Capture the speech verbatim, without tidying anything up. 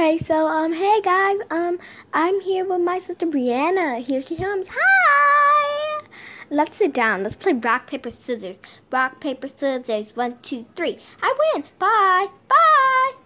Okay, so um, hey guys, um, I'm here with my sister Brianna. Here she comes. Hi. Let's sit down. Let's play rock paper scissors. Rock paper scissors. One, two, three. I win. Bye. Bye.